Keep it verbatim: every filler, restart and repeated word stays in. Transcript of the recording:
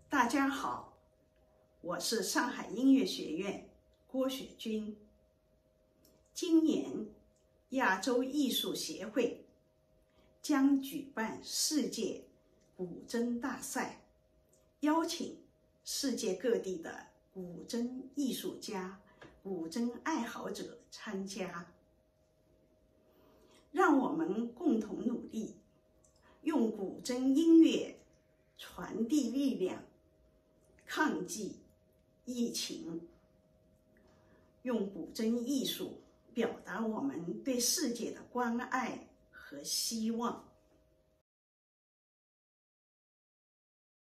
大家好，我是上海音乐学院郭雪君。今年亚洲艺术协会将举办世界古筝大赛，邀请世界各地的古筝艺术家、古筝爱好者参加。让我们共同努力，用古筝音乐传递力量，抗击疫情，用古筝艺术表达我们对世界的关爱和希望。